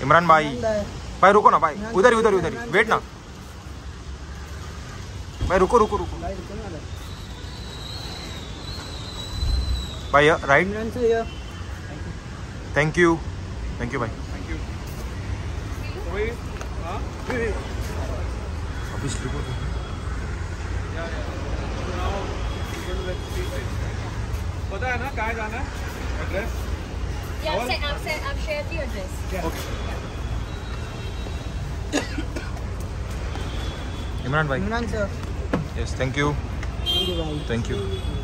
इमरान भाई भाई रुको ना भाई, उधर उधर उधर वेट ना भाई, रुको रुको रुको भाई, राइट। थैंक यू भाई। पता है ना कहाँ जाना है address? I've shared the address. Imran भाई। Imran sir. Yes, thank you भाई। Thank you.